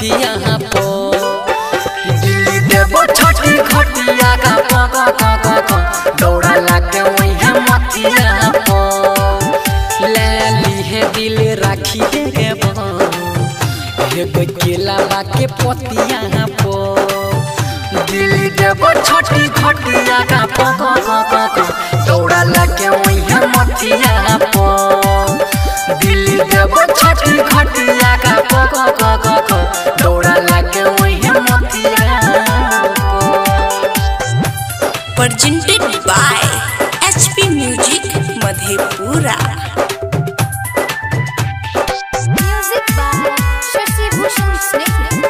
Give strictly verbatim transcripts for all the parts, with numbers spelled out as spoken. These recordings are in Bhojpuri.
मथिया पो दिल्ली देबो छठी घटिया का क क क क दौड़ा लाके वही है मथिया पो ले ली है दिल राखी है बो हे केला बाके पतिया पो दिल्ली देबो छठी घटिया का क क क क दौड़ा लाके वही है मथिया पो दिल्ली देबो छठी घटिया का क क क क दौड़ा लाके वही है मथिया पो। Presented by H P Music Madhepura। Music by Shashi Bhushan Snehal।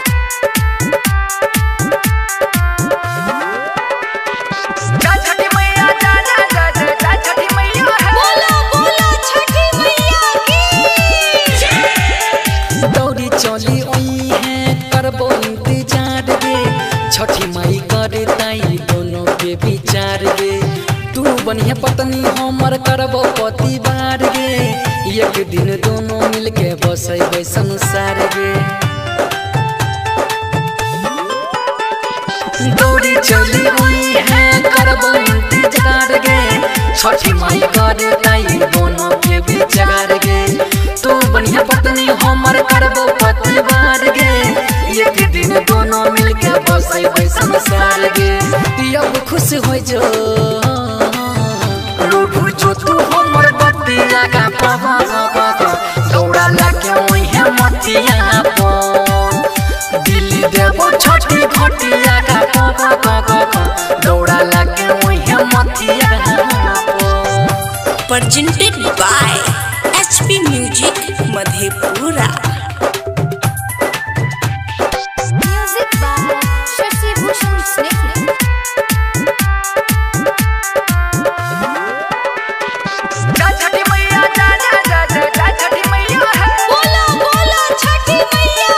छठी माई करे ताई दोनों के विचार गे तू बनिया पत्नी हमर करबो पति बार गे एक दिन दोनों मिलके बसैबे संसार गे दौड़ी चली हुई है करबो इंतजार गे छठी माई करे ताई दोनों के विचार गे तू बनिया पत्नी हमर करबो पति बार गे एक दिन दोनों मिलके बसैबे संसार गे अब खुश हो जो रूठू जो तू हमर बतिया का प क दौड़ा लाके वही है मथिया पो दिल्ली देबो छठी घटिया का प क दौड़ा लाके वही है मथिया पो। Presented by H P Music Madhepura। Music by Shashi Bhushan Snehal। छठी मैया जा जा जा जा छठी मैया है बोलो बोलो छठी मैया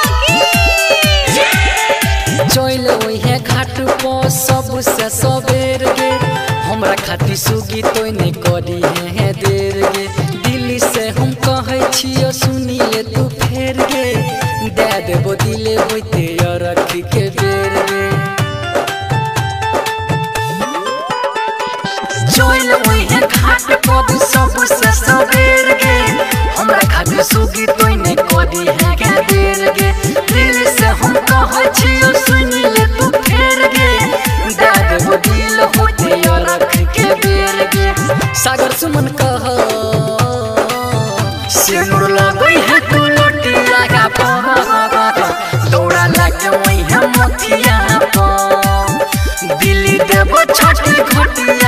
की चल वही है घाट पो सबसे सबेर गे हमरा खातिर सुगी तो नहीं करी है देर गे दिल्ली से हम कहे छियो सुनी ले तू फेर गे दे देबो दिले होते रख के बेर गे चल वही है घाट पो सबसे सबेर गे हमरा खातिर सुगी तो नहीं करी है के देर गे दिल से हम कहे छियो सुनी ले तू फेर गे दे देबो दिल होते रख के बेर गे सागर सुमन कह सिनुर लगई है तू लटिया का प दौड़ा लाके वही है मथिया पो दिल्ली देबो छठी घटिया